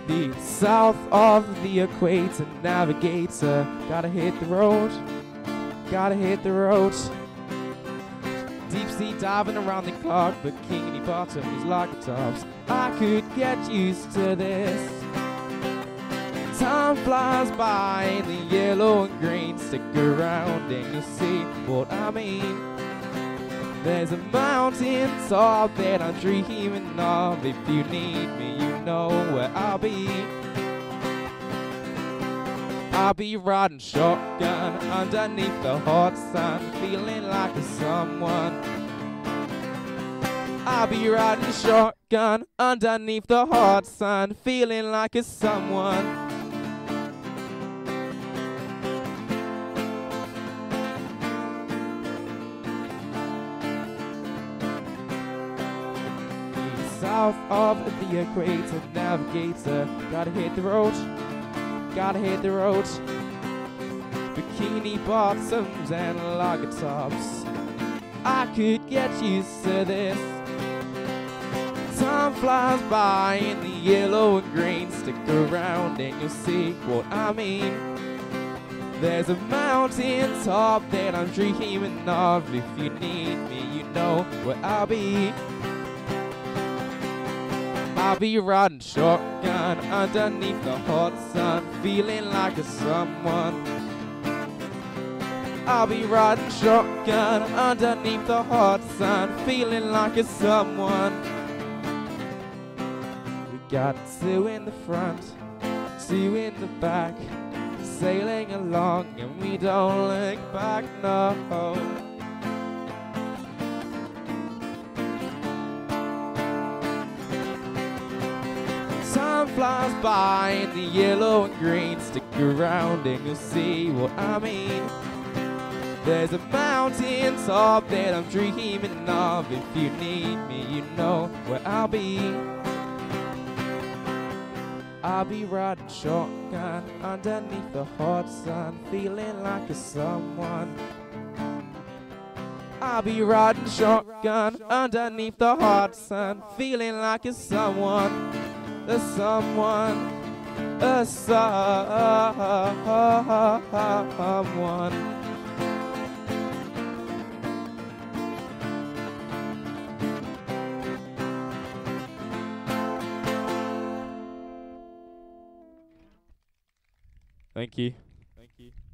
The south of the equator, navigator. Gotta hit the road, gotta hit the road. Deep sea diving around the clock, bikini bottoms, lager tops. I could get used to this. Time flies by in the yellow and green. Stick around and you'll see what I mean. There's a mountain top that I'm dreaming of. If you need me, you know where I'll be. I'll be riding shotgun underneath the hot sun, feeling like a someone. I'll be riding shotgun underneath the hot sun, feeling like a someone. South of the equator, navigator. Gotta hit the road, gotta hit the road. Bikini bottoms and lager tops. I could get used to this. Time flies by in the yellow and green. Stick around and you'll see what I mean. There's a mountain top that I'm dreaming of. If you need me, you know where I'll be. I'll be riding shotgun underneath the hot sun, feeling like a someone. I'll be riding shotgun underneath the hot sun, feeling like a someone. We got two in the front, two in the back, sailing along and we don't look back, no. Time flies by in the yellow and green. Stick around and you'll see what I mean. There's a mountain top that I'm dreaming of. If you need me, you know where I'll be. I'll be riding shotgun underneath the hot sun, feeling like a someone. I'll be riding shotgun underneath the hot sun, feeling like a someone. A someone, a someone. Thank you. Thank you.